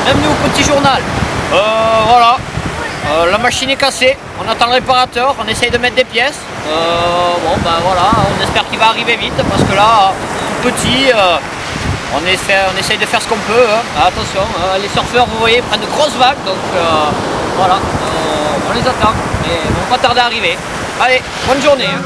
Bienvenue au petit journal. Voilà, la machine est cassée, on attend le réparateur, on essaye de mettre des pièces. Bon ben voilà, on espère qu'il va arriver vite parce que là, tout petit, on essaye de faire ce qu'on peut. Hein. Attention, les surfeurs, vous voyez, prennent de grosses vagues, donc voilà, on les attend, mais ils vont pas tarder à arriver. Allez, bonne journée. Hein.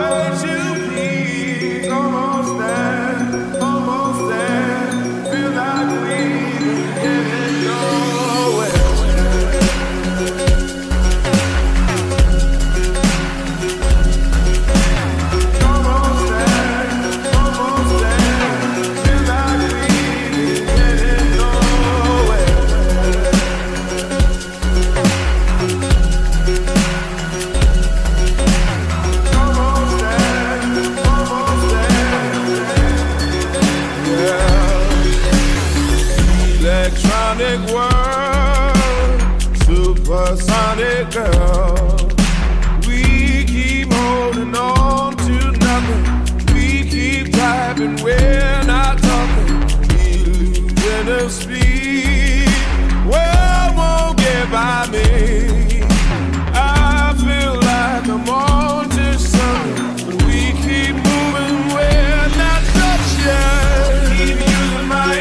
Electronic world, supersonic girl. We keep holding on to nothing. We keep typing, we're not talking. Illusion of speed, world won't get by me. I feel like I'm on to something, but we keep moving, we're not touching. Keep using my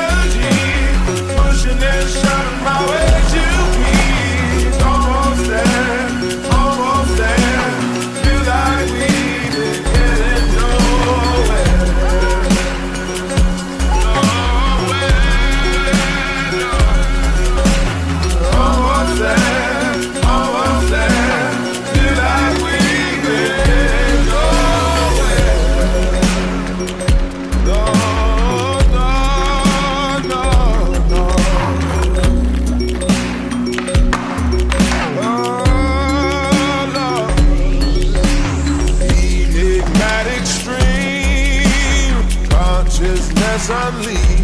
and shoving my way to peace. Almost there. Feel like we've been getting nowhere. Almost there. Feel like we've been getting nowhere. Consciousness unleashed.